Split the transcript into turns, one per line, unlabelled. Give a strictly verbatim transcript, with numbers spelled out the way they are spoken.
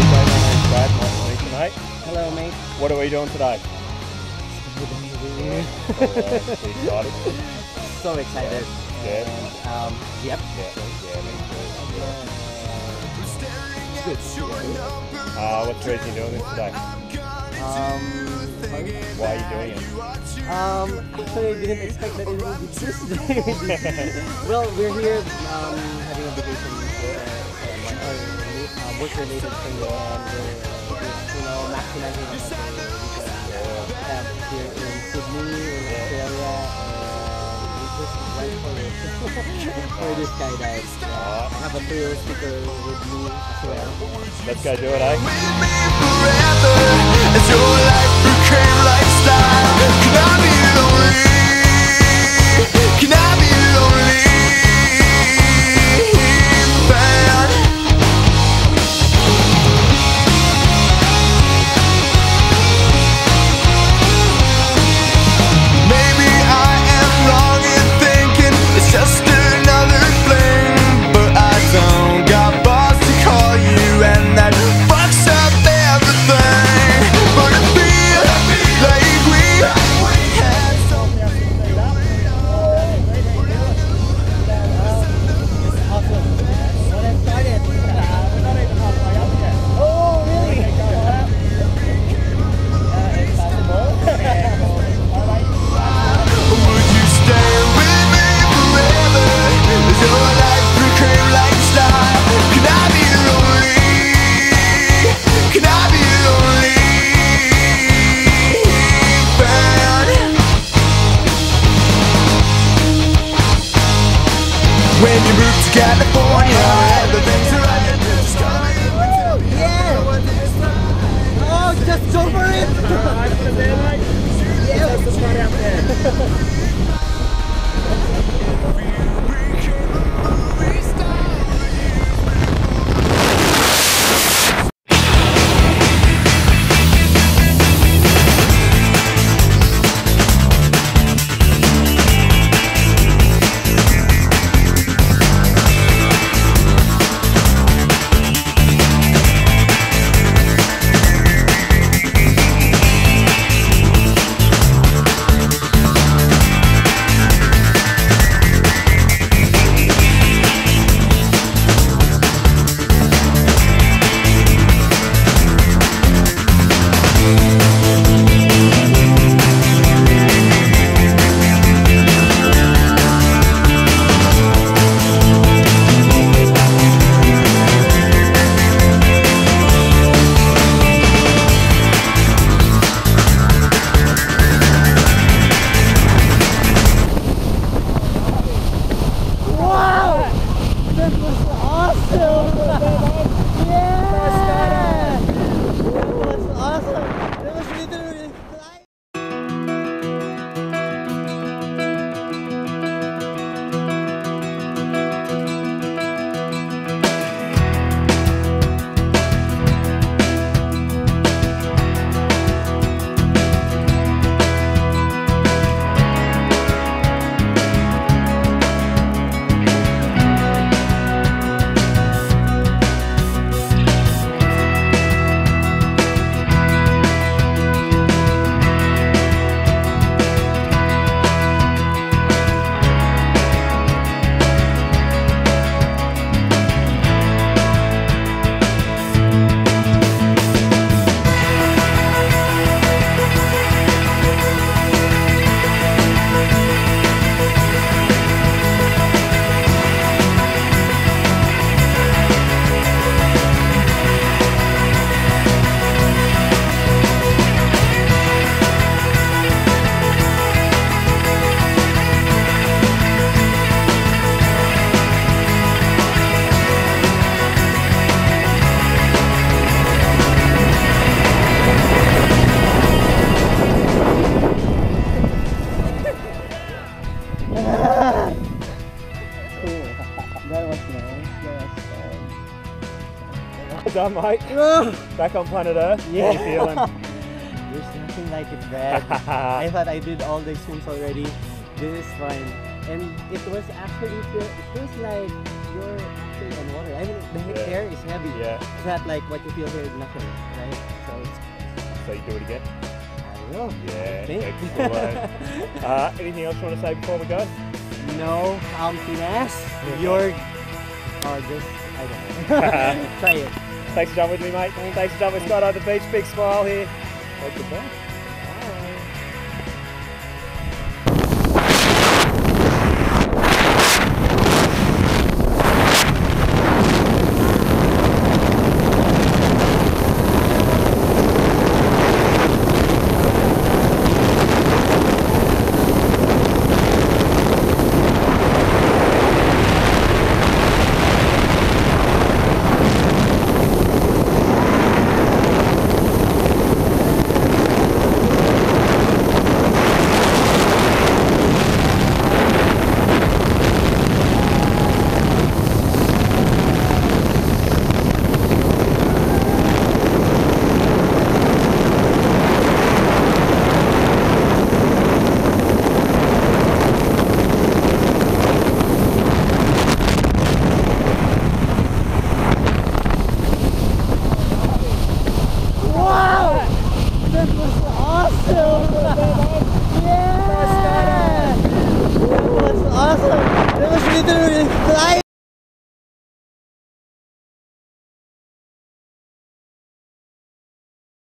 Mate.
Hello, mate.
What are we doing today?
Excited. So excited.
Yeah.
And, um, yep.
Yeah, yeah, me too.
Good.
Uh, what's the reason you're doing this today?
Um,
Why are you doing it?
Um, actually, I didn't expect that it would be this day. Well, we're here um, having a vacation for uh, uh, work-related thing, and we're, you know, maximizing our have here in Sydney, in Australia, and we just went for it for this Skydive. Uh, I have a thrill sticker with me as well.
Let's go do it, eh?
As your life became lifestyle, can I be lonely? Can I be lonely? Bad. Maybe I am wrong in thinking it's just another fling, but I don't got boss to call you, and that fucks up everything. But it feels like we had something.
Awesome. When I started, uh, we're not even halfway up yet. Oh, really? Uh, it's possible.
Would you stay with me forever? As your life became lifestyle, can I be lonely? Can I be lonely? Bad. When you move to California, the things are right and just coming.
Yeah! Oh, just go for it! Yeah, let's just run out there.
Done, mate. Back on planet Earth.
Yeah.
How you feeling?
There's nothing like it, Brad. I thought I did all the swims already. This is fun. And it was actually, it feels like you're actually on water. I mean, the
Yeah.
hair is heavy.
Yeah.
It's not like what you feel here, nothing, right? So it's,
So you do it again?
I don't know.
Yeah,
Think.
excellent. uh, anything else you want to say before we go?
No, um, Pinas, you're, or just, I don't know. Try it.
Thanks for jumping with me, mate. Thanks for jumping with Skydive the beach. Big smile here. Take the ball.